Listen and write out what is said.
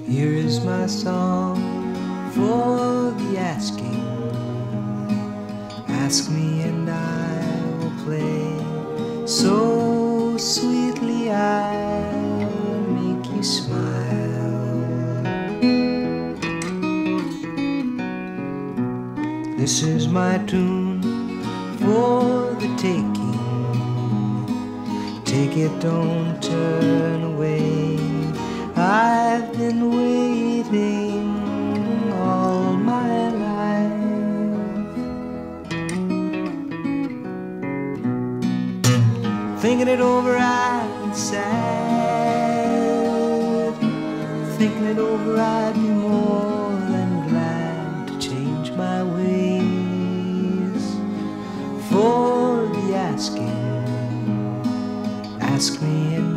Here is my song for the asking. Ask me and I will play so sweetly I'll make you smile. This is my tune for the taking. Take it, don't turn away. I've been waiting all my life, thinking it over I'd sad, thinking it over I'd be more than glad to change my ways for the asking. Ask me